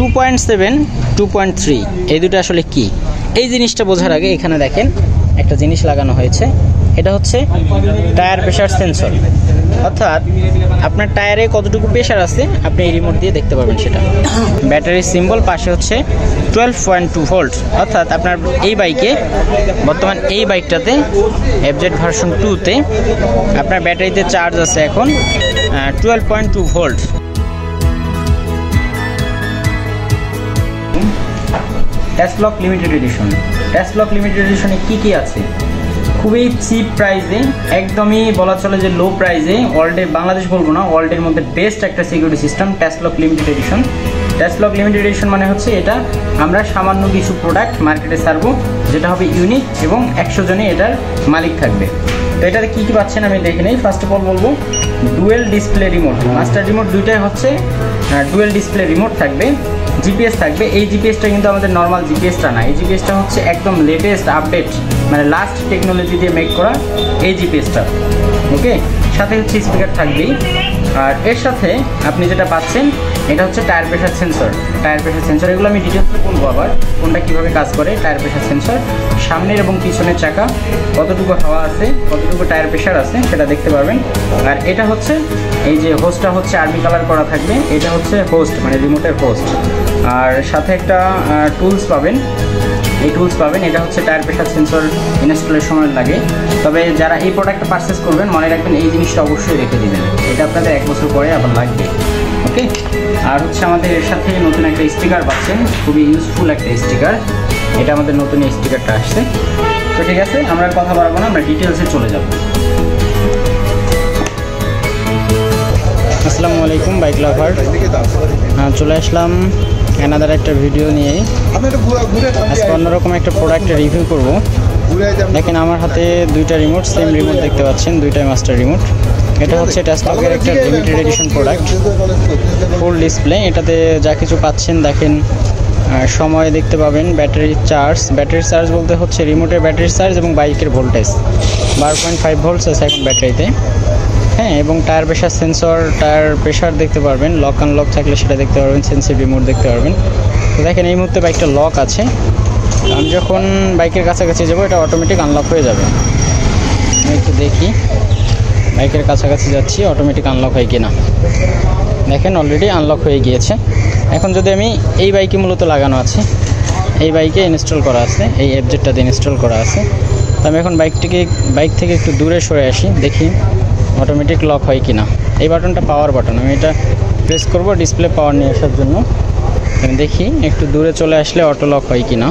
2.7 2.3 এই দুটো আসলে কি এই জিনিসটা বোঝার আগে এখানে দেখেন একটা জিনিস লাগানো হয়েছে এটা হচ্ছে টায়ার প্রেসার সেন্সর অর্থাৎ আপনার টায়ারে কতটুকু প্রেসার আছে আপনি এই রিমোট দিয়ে দেখতে পাবেন সেটা ব্যাটারির সিম্বল পাশে হচ্ছে 12.2 ভোল্ট অর্থাৎ আপনার এই বাইকে বর্তমান এই বাইকটাতে এফজেড ভার্সন 2 তে আপনার ব্যাটারিতে চার্জ আছে এখন 12.2 volt Teslock limited edition Teslock limited এডিশনে কি আছে খুবই চিপ প্রাইসে একদমই বলা চলে যে লো প্রাইসে ওয়ার্ল্ডে বাংলাদেশ বলবো না ওয়ার্ল্ডের মধ্যে বেস্ট একটা security system Teslock limited edition Teslock limited edition মানে হচ্ছে এটা আমরা সামান্য কিছু প্রোডাক্ট মার্কেটে ছাড়বো যেটা হবে ইউনিক এবং 100 জনই এটার মালিক থাকবে তো এটাতে কি পাচ্ছেন আমি দেখে নেই ফার্স্ট অফ অল বলবো dual display remote master remote দুইটাই হচ্ছে ডুয়েল ডিসপ্লে রিমোট থাকবে জিপিএস থাকবে এই জিপিএসটা কিন্তু আমাদের নর্মাল জিপিএসটা না এই জিপিএসটা হচ্ছে একদম লেটেস্ট আপডেট মানে লাস্ট টেকনোলজি দিয়ে মেক করা এই জিপিএসটা ওকে সাথে হচ্ছে স্পিকার থাকবেই আর এর সাথে আপনি যেটা পাচ্ছেন এটা হচ্ছে টায়ার প্রেসার সেন্সর এগুলো আমি ডিটেলসে বলবো আবার কোনটা কীভাবে কাজ করে টায়ার প্রেসার সেন্সর সামনের এবং পিছনের চাকা কতটুকু হাওয়া আছে কতটুকু টায়ার প্রেসার আছে সেটা দেখতে পারবেন আর এটা হচ্ছে এই যে হোস্টটা হচ্ছে আর্মি কালার করা থাকবে এটা হচ্ছে হোস্ট মানে রিমোটের হোস্ট আর সাথে একটা টুলস পাবেন এই টুলস পাবেন এটা হচ্ছে টায়ার প্রেসার সেন্সর ইনস্টলের সময় লাগে তবে যারা এই প্রোডাক্টটা পারচেস করবেন মনে রাখবেন এই জিনিসটা অবশ্যই রেখে দিবেন এটা আপনাদের 1 বছর পরে আবার লাগবে ওকে আর হচ্ছে আমাদের এর সাথে নতুন একটা স্টিকার পাচ্ছেন খুবই ইউজফুল একটা স্টিকার এটা আমাদের নতুন স্টিকারটা আসছে তো ঠিক আছে আমরা কথা বাড়াবো না আমরা ডিটেলসে চলে যাব আসসালামু আলাইকুম বাইক লাভার চলে আসলাম অ্যানাদার একটা ভিডিও নিয়ে আজকে অন্যরকম একটা প্রোডাক্টের রিভিউ করব দেখেন আমার হাতে দুইটা রিমোট সেম রিমোট দেখতে পাচ্ছেন দুইটাই মাস্টার রিমোট এটা হচ্ছে টেসলকের একটা limited edition product full display এটাতে যা কিছু পাচ্ছেন দেখেন সময় দেখতে পাবেন ব্যাটারি চার্জ বলতে হচ্ছে রিমোটের ব্যাটারি চার্জ এবং বাইকের ভোল্টেজ 12.5 ভোল্টস আছে এখন ব্যাটারিতে হ্যাঁ এবং tyre pressure sensor tyre pressure দেখতে পারবেন লক আনলক থাকলে সেটা দেখতে পারবেন সেন্সিভ রিমোট দেখতে পারবেন তো দেখেন এই মুহূর্তে বাইকটা লক আছে আমি যখন বাইকের কাছাকাছি যাবো এটা অটোমেটিক আনলক হয়ে যাবে আমি একটু দেখি বাইকের কাছাকাছি যাচ্ছি অটোমেটিক আনলক হয় কিনা দেখেন অলরেডি আনলক হয়ে গিয়েছে এখন যদি আমি এই বাইকে মূলত লাগানো আছে এই বাইকে ইনস্টল করা আছে এই এফজেডটাতে ইনস্টল করা আছে তো আমি এখন বাইক থেকে একটু দূরে সরে আসি দেখি অটোমেটিক লক হয় কিনা এই বাটনটা পাওয়ার বাটন আমি এটা প্রেস করব ডিসপ্লে পাওয়ার নিয়ে আসার জন্য আমি দেখি একটু দূরে চলে আসলে অটো লক হয় কিনা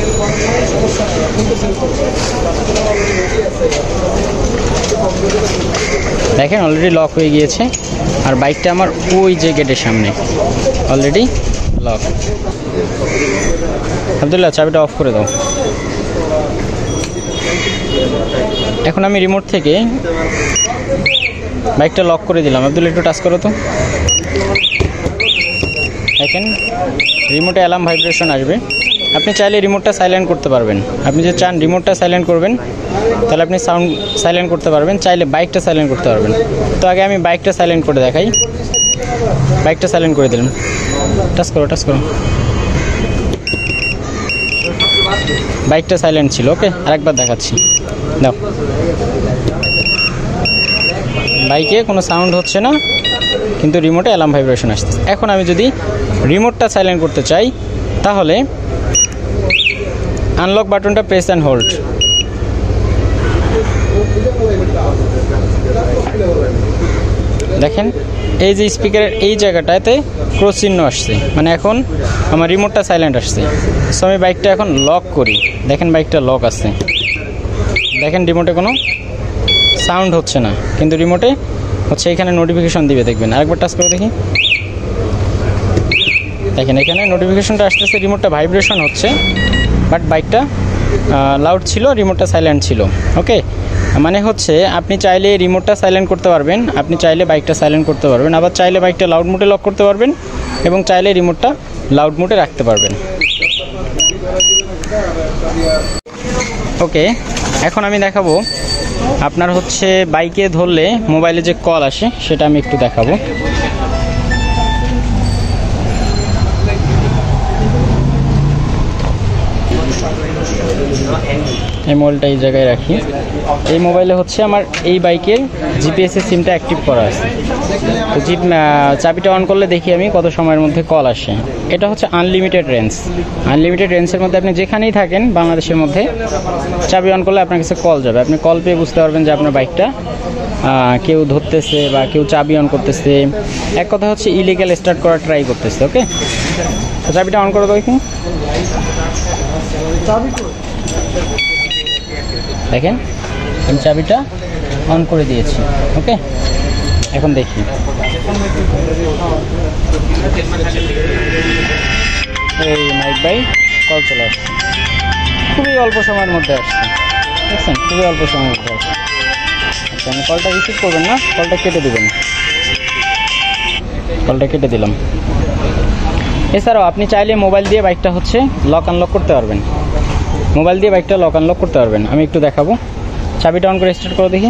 দেখেন অলরেডি লক হয়ে গিয়েছে আর বাইকটা আমার ওই যে গেটের সামনে অলরেডি লক আব্দুল্লাহ চাবিটা অফ করে দাও এখন আমি রিমোট থেকে বাইকটা লক করে দিলাম আব্দুল একটু টাচ করো তো দেখেন রিমোটে অ্যালার্ম ভাইব্রেশন আসবে আপনি চাইলে রিমোটটা সাইলেন্ট করতে পারবেন আপনি যে চান রিমোটটা সাইলেন্ট করবেন তাহলে আপনি সাউন্ড সাইলেন্ট করতে পারবেন চাইলে বাইকটা সাইলেন্ট করতে পারবেন তো আগে আমি বাইকটা সাইলেন্ট করে দেখাই বাইকটা সাইলেন্ট করে দিলাম টাচ করো বাইকটা সাইলেন্ট ছিল ওকে আরেকবার দেখাচ্ছি দাও বাইকে কোনো সাউন্ড হচ্ছে না কিন্তু রিমোটে অ্যালার্ম ভাইব্রেশন আসছে এখন আমি যদি রিমোটটা সাইলেন্ট করতে চাই তাহলে আনলক বাটনটা প্রেস অ্যান্ড হোল্ড দেখেন এই যে স্পিকারের এই জায়গাটাতে ক্রস চিহ্ন আসছে মানে এখন আমার রিমোটটা সাইলেন্ট আসছে সো আমি বাইকটা এখন লক করি দেখেন বাইকটা লক আছে দেখেন রিমোটে কোনো সাউন্ড হচ্ছে না কিন্তু রিমোটে হচ্ছে এখানে নোটিফিকেশন দিবে দেখবেন আরেকবার টাচ করে দেখি দেখেন এখানে নোটিফিকেশনটা আসতেছে রিমোটটা ভাইব্রেশন হচ্ছে বাট বাইকটা লাউড ছিল রিমোটটা সাইলেন্ট ছিল ওকে মানে হচ্ছে আপনি চাইলে রিমোটটা সাইলেন্ট করতে পারবেন আপনি চাইলে বাইকটা সাইলেন্ট করতে পারবেন আবার চাইলে বাইকটা লাউড মোডে লক করতে পারবেন এবং চাইলে রিমোটটা লাউড মোডে রাখতে পারবেন ওকে এখন আমি দেখাবো আপনার হচ্ছে বাইকে ধরলে মোবাইলে যে কল আসে সেটা আমি একটু দেখাবো এই মোবাইলটা এই জায়গায় রাখি। এই মোবাইলে হচ্ছে আমার এই বাইকের জিপিএসের সিমটা অ্যাক্টিভ করা আছে। তো চাবিটা অন করলে দেখি আমি কত সময়ের মধ্যে কল আসে। এটা হচ্ছে আনলিমিটেড রেঞ্জ। আনলিমিটেড রেঞ্জের মধ্যে আপনি যেখানেই থাকেন বাংলাদেশের মধ্যে চাবি অন করলে আপনার কাছে কল যাবে। আপনি কল পেয়ে বুঝতে পারবেন যে আপনার বাইকটা কেউ ধরতেছে বা কেউ চাবি অন করতেছে। এক কথা হচ্ছে ইলিগাল স্টার্ট করার ট্রাই করতেছে। ওকে, তো চাবিটা অন করে দেখুন। দেখেন আমি চাবিটা অন করে দিয়েছি। ওকে, এখন দেখি এই মাইক ভাই কল চলে আসছে, খুবই অল্প সময়ের মধ্যে আসছে। দেখছেন, খুবই অল্প সময়ের মধ্যে আসছে। আচ্ছা, আমি কলটা রিসিভ করবেন না, কলটা কেটে দেবেন। কলটা কেটে দিলাম। এছাড়াও আপনি চাইলে মোবাইল দিয়ে বাইকটা হচ্ছে লক আনলক করতে পারবেন। মোবাইল দিয়ে বাইকটা লক আনলক করতে পারবেন। আমি একটু দেখাবো। চাবিটা অন করে স্টার্ট করে দেখি।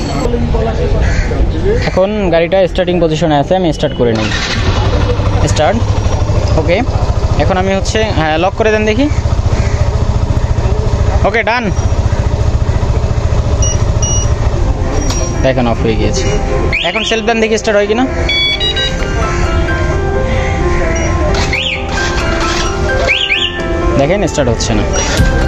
এখন গাড়িটা স্টার্টিং পজিশনে আছে, আমি স্টার্ট করে নিই। স্টার্ট। ওকে, এখন আমি হচ্ছে লক করে দেন দেখি। ওকে, ডান। দেখেন অফ হয়ে গিয়েছে। এখন সেলফ দেন দেখি স্টার্ট হয় কিনা। দেখেন স্টার্ট হচ্ছে না।